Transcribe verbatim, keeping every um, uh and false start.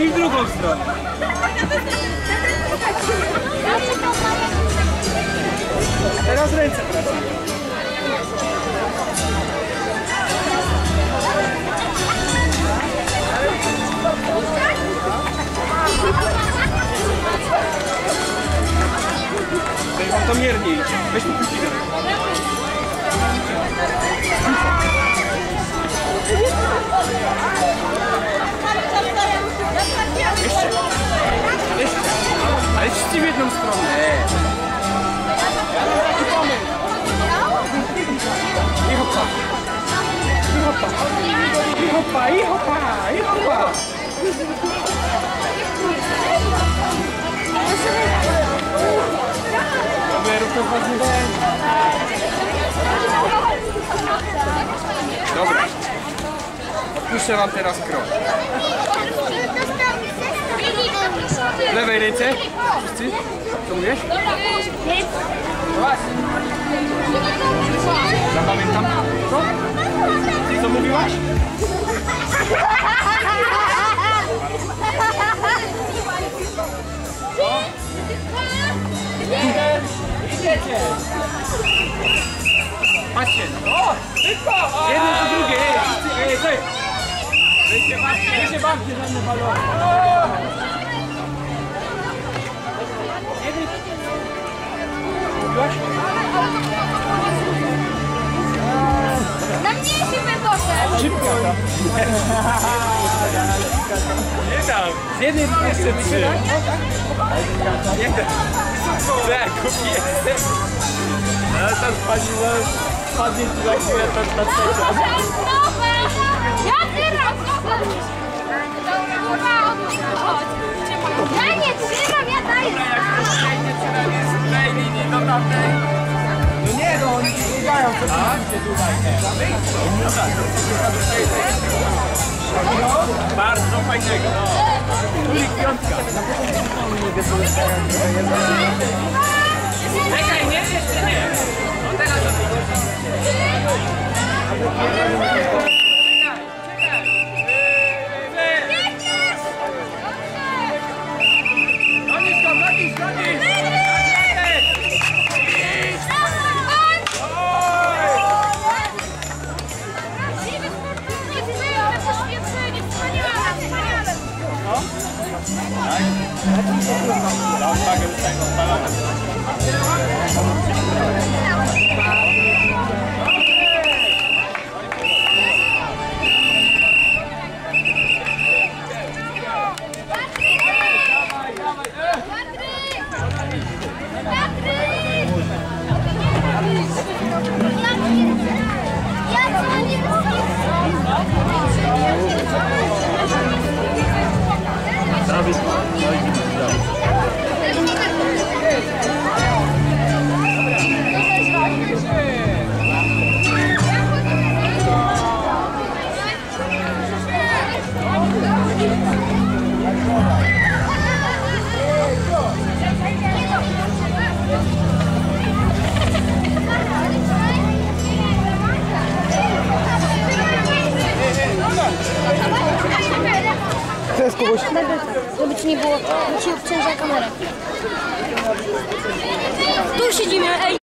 I w drugą stronę. Teraz ręce pracują. Tutaj wam to mierniej. Weź tu puścić. Jeszcze. Jeszcze. Ale wszyscy w jedną stronę. Taki pomysł. I hopa. I hopa. I hopa. I hopa. I hopa. Dobra, rób to ważny dzień. Dobra. Odpuszczę wam teraz krok. W lewej ręce. Wszyscy? Co mówisz? Zapamiętam. Co? Co mówiłaś? Idziecie! Patrzcie! O! Szybko! Jedno do drugie! Ej, ej, ej! Weźcie babcie! Weźcie babcie za mnie balon! Jeden! Mówiłaś? Na mniejszy bym poszedł! Szybko! Nie dam! Z jednej jeszcze trzy! Jeden! Tak, kupi jestem! Ale tam spaliła, spadnie ci za chwilę ta trzecia. Ja trzymam! Ja nie trzymam, ja daję! No nie, no oni ci biegają, co ty tutaj. Bardzo fajnego. Tulik piątka. Czekaj, nie, jeszcze nie. No teraz to żeby ci nie było, bo ci obciąża kamerę. Tu siedzimy, ej!